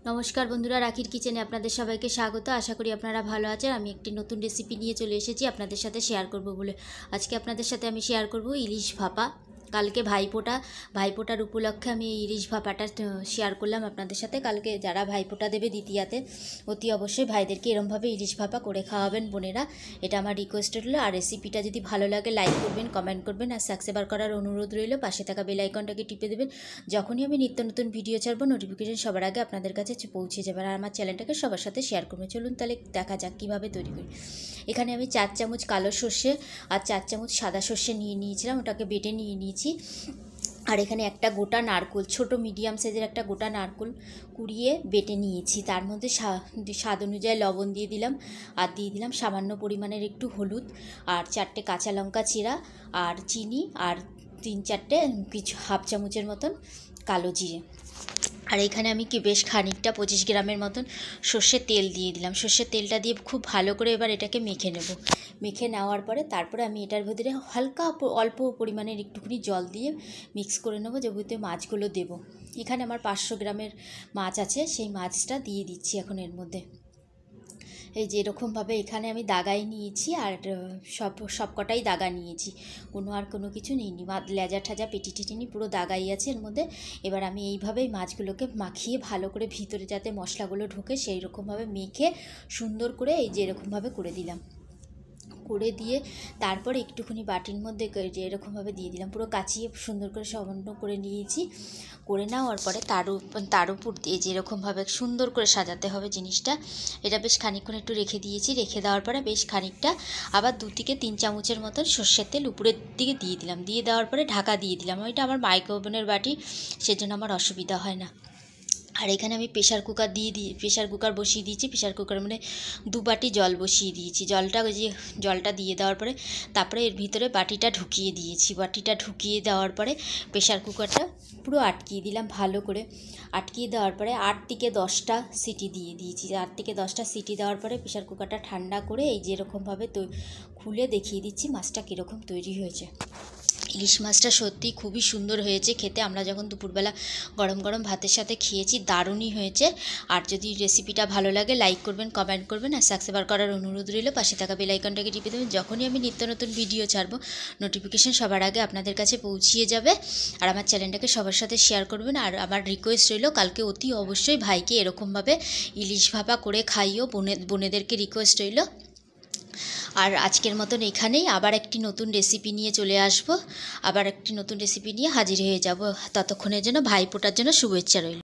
নমস্কার বন্ধুরা, রাখির কিচেনে আপনাদের সবাইকে স্বাগত। আশা করি আপনারা ভালো আছেন। আমি একটি নতুন রেসিপি নিয়ে চলে এসেছি আপনাদের সাথে শেয়ার করব বলে। আজকে আপনাদের সাথে আমি শেয়ার করব ইলিশ ভাপা। কালকে ভাইফোঁটার উপলক্ষে আমি এই ইলিশ ভাপাটা শেয়ার করলাম আপনাদের সাথে। কালকে যারা ভাইফোঁটা দেবে দ্বিতীয়াতে, অতি অবশ্যই ভাইদেরকে এরমভাবে ইলিশ ভাপা করে খাওয়াবেন বোনেরা, এটা আমার রিকোয়েস্ট রইল। আর রেসিপিটা যদি ভালো লাগে লাইক করবেন, কমেন্ট করবেন, আর সাবস্ক্রাইব করার অনুরোধ রইল। পাশে থাকা বেল আইকনটাকে টিপে দেবেন। যখনই আমি নিত্য নতুন ভিডিও ছাড়বো নোটিফিকেশন সবার আগে আপনাদের কাছে পৌঁছে যাবে। আর আমার চ্যানেলটাকে সবার সাথে শেয়ার করবেন। চলুন তাহলে দেখা যাক কীভাবে তৈরি করি। এখানে আমি 4 চামচ কালো সর্ষে আর 4 চামচ সাদা সর্ষে নিয়ে নিয়েছিলাম, ওটাকে বেটে নিয়ে নিয়েছি। আর এখানে একটা গোটা নারকেল, ছোট মিডিয়াম সাইজের একটা গোটা নারকেল কুড়িয়ে বেটে নিয়েছি। তার মধ্যে স্বাদ অনুযায়ী লবণ দিয়ে দিলাম, আর দিয়ে দিলাম সামান্য পরিমাণের একটু হলুদ, আর 4টে কাঁচা লঙ্কা চিরা, আর চিনি, আর 3-4টে কিছু হাফ চামচের মতন কালো জিরে। আর এখানে আমি বেশ খানিকটা 25 গ্রামের মতন সর্ষের তেল দিয়ে দিলাম। সর্ষের তেলটা দিয়ে খুব ভালো করে এবার এটাকে মেখে নেব। মেখে নেওয়ার পরে তারপরে আমি এটার ভিতরে হালকা অল্প পরিমাণের একটুখানি জল দিয়ে মিক্স করে নেবো, যেগুলোতে মাছগুলো দেবো। এখানে আমার 500 গ্রামের মাছ আছে, সেই মাছটা দিয়ে দিচ্ছি এখন এর মধ্যে। এই যে এরকমভাবে এখানে আমি দাগাই নিয়েছি, আর সব কটাই দাগা নিয়েছি, কোনো কিছু নিইনি। লেজা ঠাজা পেটি টেটিনি পুরো দাগাই আছে এর মধ্যে। এবার আমি এইভাবেই মাছগুলোকে মাখিয়ে ভালো করে ভিতরে যাতে মশলাগুলো ঢোকে সেই রকমভাবে মেখে সুন্দর করে এই যে এরকমভাবে করে দিলাম। করে দিয়ে তারপর একটুখানি বাটির মধ্যে যে এরকমভাবে দিয়ে দিলাম, পুরো কাচিয়ে সুন্দর করে সমন্বয় করে নিয়েছি। করে নেওয়ার পরে তার উপর দিয়ে যেরকমভাবে সুন্দর করে সাজাতে হবে জিনিসটা। এটা বেশ খানিকক্ষণ একটু রেখে দিয়েছি। রেখে দেওয়ার পরে বেশ খানিকটা আবার 2 থেকে 3 চামচের মতন সর্ষের তেল উপরের দিকে দিয়ে দিলাম। দিয়ে দেওয়ার পরে ঢাকা দিয়ে দিলাম। ওইটা আমার মাইক্রো ওভেনের বাটি, সেজন্য আমার অসুবিধা হয় না। আর এখানে আমি প্রেশার কুকার বসিয়ে দিয়েছি। প্রেশার কুকার মানে 2 বাটি জল বসিয়ে দিয়েছি। জলটা দিয়ে দেওয়ার পরে তারপরে এর ভিতরে বাটিটা ঢুকিয়ে দিয়েছি। বাটিটা ঢুকিয়ে দেওয়ার পরে প্রেশার কুকারটা পুরো আটকিয়ে দিলাম ভালো করে। আটকিয়ে দেওয়ার পরে 8 থেকে 10টা সিটি দিয়ে দিয়েছি। 8 থেকে 10টা সিটি দেওয়ার পরে প্রেশার কুকারটা ঠান্ডা করে এই যে এরকমভাবে খুলে দেখিয়ে দিচ্ছি মাছটা কীরকম তৈরি হয়েছে। ইলিশ মাছটা সত্যি খুবই সুন্দর হয়েছে খেতে। আমরা যখন দুপুরবেলা গরম গরম ভাতের সাথে খেয়েছি, দারুণই হয়েছে। আর যদি রেসিপিটা ভালো লাগে লাইক করবেন, কমেন্ট করবেন, আর সাবস্ক্রাইব করার অনুরোধ রইল। পাশে থাকা বেল আইকনটাকে টিপে দেবেন। যখনই আমি নিত্য নতুন ভিডিও ছাড়বো নোটিফিকেশন সবার আগে আপনাদের কাছে পৌঁছিয়ে যাবে। আর আমার চ্যানেলটাকে সবার সাথে শেয়ার করবেন। আর আমার রিকোয়েস্ট রইল কালকে অতি অবশ্যই ভাইকে এরকমভাবে ইলিশ ভাপা করে খাইও, বোনেদেরকে রিকোয়েস্ট রইল। আর আজকের মতন এখানেই, আবার একটি নতুন রেসিপি নিয়ে চলে আসবো। আবার একটি নতুন রেসিপি নিয়ে হাজির হয়ে যাব। ততক্ষণের জন্য ভাইফোঁটার জন্য শুভেচ্ছা রইল।